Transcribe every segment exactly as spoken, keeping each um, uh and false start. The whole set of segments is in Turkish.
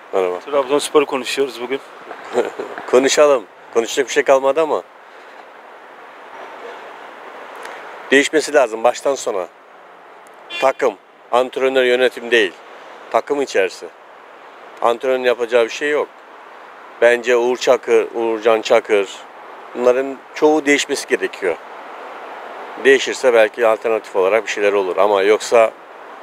Merhaba. Trabzonspor'u konuşuyoruz bugün. Konuşalım. Konuşacak bir şey kalmadı ama. Değişmesi lazım baştan sona. Takım, antrenör, yönetim değil. Takım içerisi. Antrenörün yapacağı bir şey yok. Bence Uğur Çakır, Uğurcan Çakır, bunların çoğu değişmesi gerekiyor. Değişirse belki alternatif olarak bir şeyler olur ama yoksa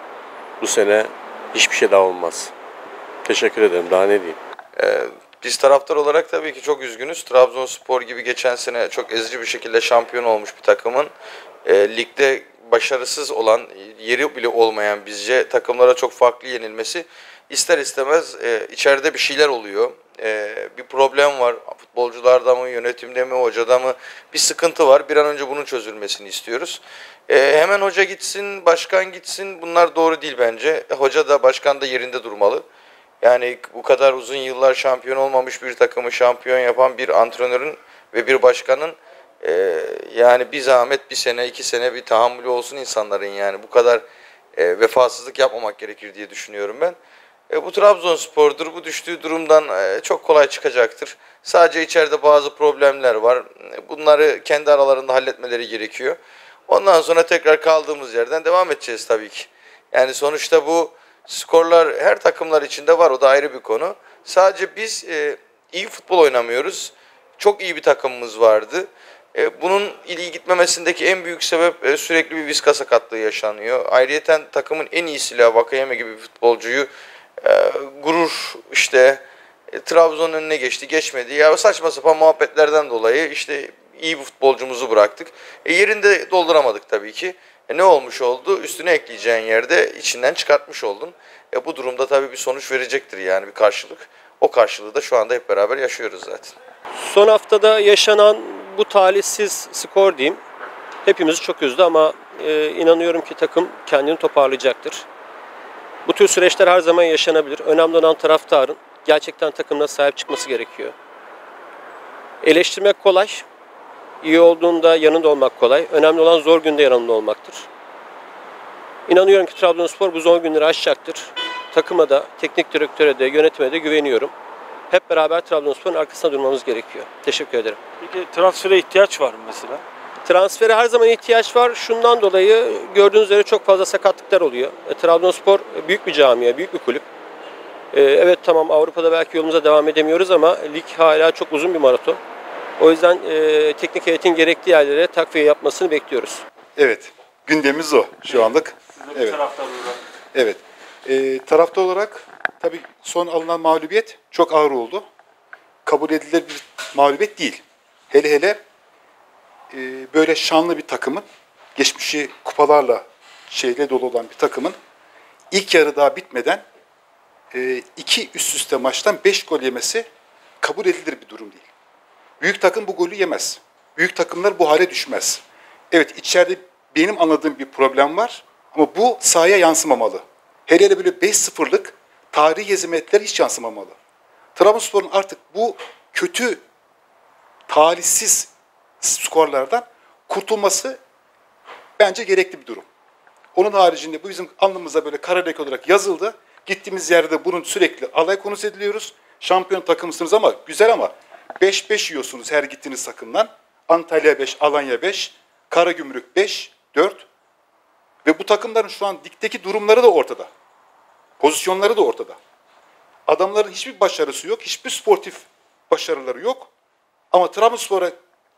bu sene hiçbir şey daha olmaz. Teşekkür ederim. Daha ne diyeyim? Ee, biz taraftar olarak tabii ki çok üzgünüz. Trabzonspor gibi geçen sene çok ezici bir şekilde şampiyon olmuş bir takımın e, ligde başarısız olan, yeri bile olmayan bizce takımlara çok farklı yenilmesi ister istemez e, içeride bir şeyler oluyor. E, bir problem var. Futbolcularda mı, yönetimde mi, hocada mı bir sıkıntı var. Bir an önce bunun çözülmesini istiyoruz. E, hemen hoca gitsin, başkan gitsin, bunlar doğru değil bence. Hoca da başkan da yerinde durmalı. Yani bu kadar uzun yıllar şampiyon olmamış bir takımı şampiyon yapan bir antrenörün ve bir başkanın e, yani bir zahmet bir sene iki sene bir tahammülü olsun insanların, yani bu kadar e, vefasızlık yapmamak gerekir diye düşünüyorum ben. E, bu Trabzonspor'dur, bu düştüğü durumdan e, çok kolay çıkacaktır. Sadece içeride bazı problemler var. Bunları kendi aralarında halletmeleri gerekiyor. Ondan sonra tekrar kaldığımız yerden devam edeceğiz tabii ki. Yani sonuçta bu skorlar her takımlar içinde var, o da ayrı bir konu. Sadece biz e, iyi futbol oynamıyoruz. Çok iyi bir takımımız vardı. E, bunun iyi gitmemesindeki en büyük sebep e, sürekli bir Vizca sakatlığı yaşanıyor. Ayrıyeten takımın en iyi silahı Vakayeme gibi bir futbolcuyu e, gurur işte e, Trabzon'un önüne geçti geçmedi. Ya saçma sapan muhabbetlerden dolayı işte iyi bir futbolcumuzu bıraktık. E, yerinde dolduramadık tabii ki. E, ne olmuş oldu? Üstüne ekleyeceğin yerde içinden çıkartmış oldun. E, bu durumda tabii bir sonuç verecektir, yani bir karşılık. O karşılığı da şu anda hep beraber yaşıyoruz zaten. Son haftada yaşanan bu talihsiz skor diyeyim hepimizi çok üzdü ama e, inanıyorum ki takım kendini toparlayacaktır. Bu tür süreçler her zaman yaşanabilir. Önemli olan taraftarın gerçekten takımına sahip çıkması gerekiyor. Eleştirmek kolay, iyi olduğunda yanında olmak kolay. Önemli olan zor günde yanında olmaktır. İnanıyorum ki Trabzonspor bu zor günleri aşacaktır. Takıma da, teknik direktöre de, yönetime de güveniyorum. Hep beraber Trabzonspor'un arkasında durmamız gerekiyor. Teşekkür ederim. Peki transfere ihtiyaç var mı mesela? Transfere her zaman ihtiyaç var. Şundan dolayı gördüğünüz üzere çok fazla sakatlıklar oluyor. E, Trabzonspor büyük bir camia, büyük bir kulüp. E, evet tamam, Avrupa'da belki yolumuza devam edemiyoruz ama lig hala çok uzun bir maraton. O yüzden e, teknik heyetin gerektiği yerlere takviye yapmasını bekliyoruz. Evet, gündemimiz o şu anlık. Siz de Evet. taraftar olarak. Evet. Ee, taraftar olarak tabii son alınan mağlubiyet çok ağır oldu. Kabul edilir bir mağlubiyet değil. Hele hele e, böyle şanlı bir takımın, geçmişi kupalarla şeyle dolu olan bir takımın ilk yarı daha bitmeden e, iki üst üste maçtan beş gol yemesi kabul edilir bir durum değil. Büyük takım bu golü yemez. Büyük takımlar bu hale düşmez. Evet, içeride benim anladığım bir problem var ama bu sahaya yansımamalı. Hele hele böyle beş sıfırlık tarihi hezimetler hiç yansımamalı. Trabzonspor'un artık bu kötü, talihsiz skorlardan kurtulması bence gerekli bir durum. Onun haricinde bu bizim alnımıza böyle kara leke olarak yazıldı. Gittiğimiz yerde bunun sürekli alay konusu ediliyoruz. Şampiyon takımsınız ama güzel ama beş beş yiyorsunuz her gittiğiniz takımdan. Antalya beş, Alanya beş, Karagümrük beş, dört. Ve bu takımların şu an ligdeki durumları da ortada. Pozisyonları da ortada. Adamların hiçbir başarısı yok, hiçbir sportif başarıları yok. Ama Trabzonspor'a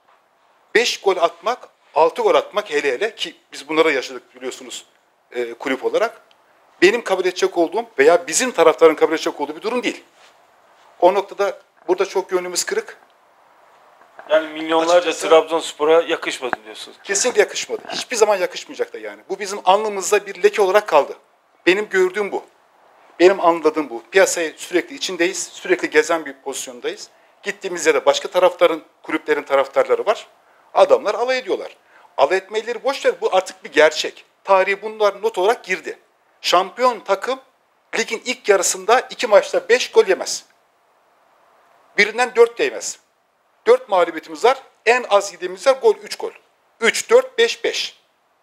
beş gol atmak, altı gol atmak hele hele ki biz bunlara yaşadık biliyorsunuz e, kulüp olarak. Benim kabul edecek olduğum veya bizim taraftarın kabul edecek olduğu bir durum değil. O noktada burada çok gönlümüz kırık. Yani milyonlarca Açıkçası- Trabzonspor'a yakışmadı diyorsunuz. Kesinlikle yakışmadı. Hiçbir zaman yakışmayacak da yani. Bu bizim alnımızda bir leke olarak kaldı. Benim gördüğüm bu. Benim anladığım bu. Piyasayı sürekli içindeyiz. Sürekli gezen bir pozisyondayız. Gittiğimiz yerde başka taraftarın, kulüplerin taraftarları var. Adamlar alay ediyorlar. Alay etmeleri boş ver. Bu artık bir gerçek. Tarihe bunlar not olarak girdi. Şampiyon takım ligin ilk yarısında iki maçta beş gol yemez. Birinden dört de yemez. Dört mağlubiyetimiz var. En az yediğimiz var gol üç gol. Üç, dört, beş, beş.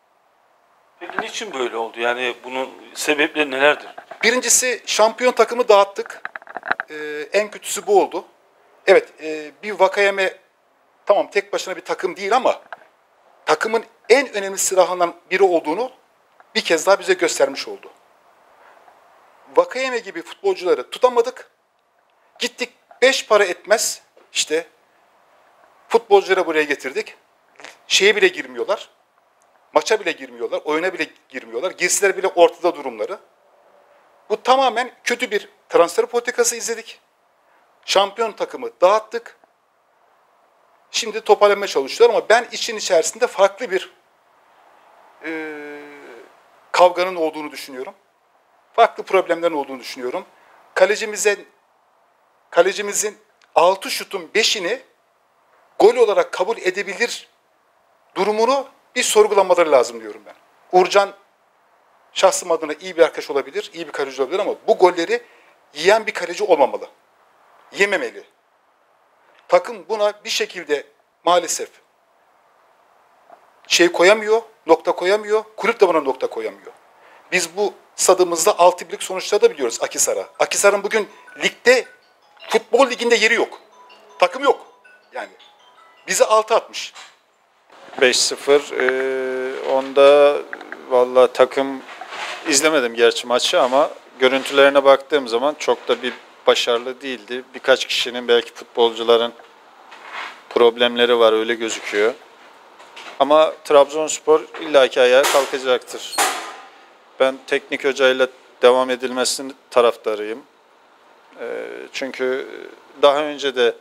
Peki niçin böyle oldu? Yani bunun sebepleri nelerdir? Birincisi şampiyon takımı dağıttık. e, en kötüsü bu oldu. Evet, e, bir Vakayeme tamam tek başına bir takım değil ama takımın en önemli silahlarından biri olduğunu bir kez daha bize göstermiş oldu. Vakayeme gibi futbolcuları tutamadık. Gittik beş para etmez işte futbolcuları buraya getirdik. Şeye bile girmiyorlar. Maça bile girmiyorlar. Oyuna bile girmiyorlar. Girsiler bile ortada durumları. Bu tamamen kötü bir transfer politikası izledik. Şampiyon takımı dağıttık. Şimdi toparlamaya çalışıyorlar ama ben için içerisinde farklı bir e, kavganın olduğunu düşünüyorum. Farklı problemlerin olduğunu düşünüyorum. Kalecimize, kalecimizin altı şutun beşini gol olarak kabul edebilir durumunu bir sorgulamaları lazım diyorum ben. Uğurcan şahsım adına iyi bir arkadaş olabilir, iyi bir kaleci olabilir ama bu golleri yiyen bir kaleci olmamalı. Yememeli. Takım buna bir şekilde maalesef şey koyamıyor, nokta koyamıyor, kulüp de buna nokta koyamıyor. Biz bu stadımızda altı birlik sonuçları da biliyoruz Akhisar'a. Akhisar'ın bugün ligde, futbol liginde yeri yok. Takım yok. Yani bize altı atmış. beş sıfır. Ee, onda vallahi takım izlemedim gerçi maçı ama görüntülerine baktığım zaman çok da bir başarılı değildi. Birkaç kişinin belki futbolcuların problemleri var öyle gözüküyor. Ama Trabzonspor illaki ayağa kalkacaktır. Ben teknik hocayla devam edilmesinin taraftarıyım. Ee, çünkü daha önce de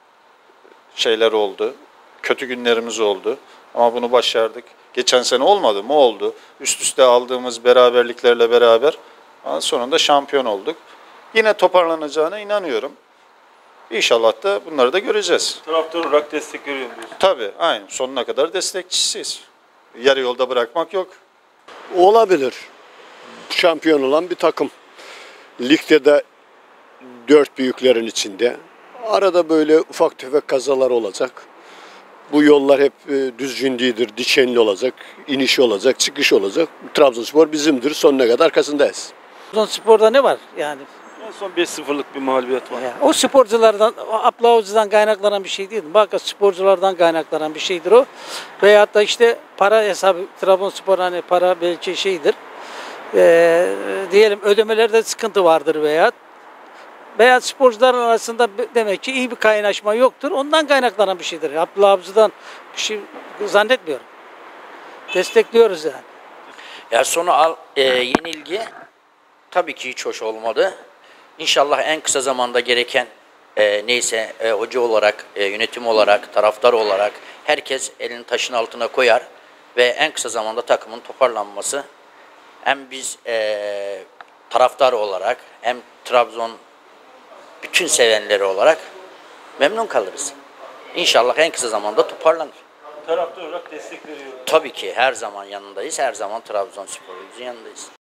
şeyler oldu. Kötü günlerimiz oldu. Ama bunu başardık. Geçen sene olmadı mı? Oldu. Üst üste aldığımız beraberliklerle beraber sonunda şampiyon olduk. Yine toparlanacağına inanıyorum. İnşallah da bunları da göreceğiz. Taraftar olarak destek veriyorum diyorsun. Tabii, aynen. Sonuna kadar destekçisiyiz. Yarı yolda bırakmak yok. Olabilir. Şampiyon olan bir takım. Ligde de dört büyüklerin içinde. Arada böyle ufak tefek kazalar olacak. Bu yollar hep e, düzgün değildir, dikenli olacak, inişi olacak, çıkış olacak. Trabzonspor bizimdir, sonuna kadar arkasındayız. Trabzonspor'da ne var yani? En son beş sıfırlık bir mağlubiyet var. Ya, o sporculardan, o aplauzudan kaynaklanan bir şey değil. Bak sporculardan kaynaklanan bir şeydir o. Veyahut da işte para hesabı, Trabzonspor hani para belki şeydir. Ee, diyelim ödemelerde sıkıntı vardır veyahut. Veya sporcuların arasında demek ki iyi bir kaynaşma yoktur. Ondan kaynaklanan bir şeydir. Abdullah Avcı'dan bir şey zannetmiyorum. Destekliyoruz yani. Ya sonu al, e, yenilgi tabii ki hiç hoş olmadı. İnşallah en kısa zamanda gereken e, neyse e, hoca olarak, e, yönetim olarak, taraftar olarak herkes elini taşın altına koyar ve en kısa zamanda takımın toparlanması hem biz e, taraftar olarak hem Trabzon bütün sevenleri olarak memnun kalırız. İnşallah en kısa zamanda toparlanır. Taraftar olarak destek veriyorum. Tabii ki her zaman yanındayız, her zaman Trabzonspor'un yanındayız.